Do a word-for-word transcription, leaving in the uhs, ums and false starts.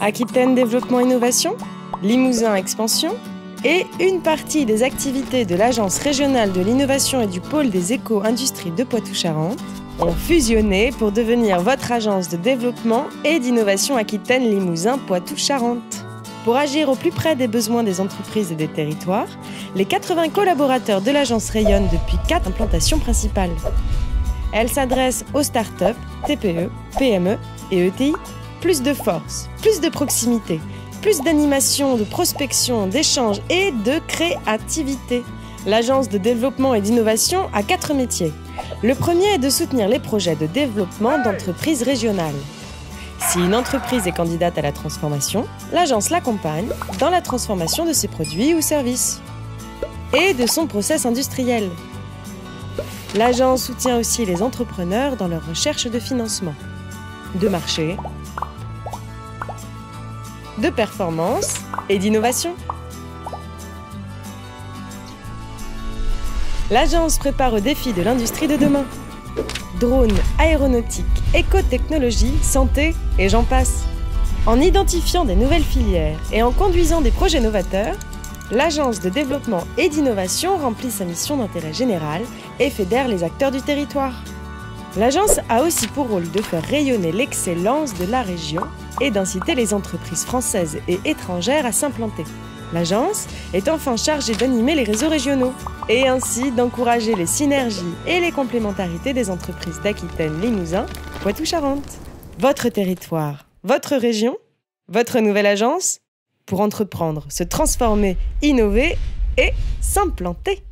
Aquitaine Développement Innovation, Limousin Expansion et une partie des activités de l'Agence régionale de l'innovation et du pôle des éco-industries de Poitou-Charentes ont fusionné pour devenir votre agence de développement et d'innovation Aquitaine Limousin Poitou-Charentes. Pour agir au plus près des besoins des entreprises et des territoires, les quatre-vingts collaborateurs de l'agence rayonnent depuis quatre implantations principales. Elle s'adresse aux startups, T P E, P M E et E T I. Plus de force, plus de proximité, plus d'animation, de prospection, d'échange et de créativité. L'agence de développement et d'innovation a quatre métiers. Le premier est de soutenir les projets de développement d'entreprises régionales. Si une entreprise est candidate à la transformation, l'agence l'accompagne dans la transformation de ses produits ou services et de son process industriel. L'agence soutient aussi les entrepreneurs dans leur recherche de financement, de marché, de performance et d'innovation. L'agence prépare au défi de l'industrie de demain. Drones, aéronautique, écotechnologie, santé et j'en passe. En identifiant des nouvelles filières et en conduisant des projets novateurs, l'Agence de développement et d'innovation remplit sa mission d'intérêt général et fédère les acteurs du territoire. L'agence a aussi pour rôle de faire rayonner l'excellence de la région et d'inciter les entreprises françaises et étrangères à s'implanter. L'agence est enfin chargée d'animer les réseaux régionaux et ainsi d'encourager les synergies et les complémentarités des entreprises d'Aquitaine, Limousin, Poitou-Charentes. Votre territoire, votre région, votre nouvelle agence pour entreprendre, se transformer, innover et s'implanter.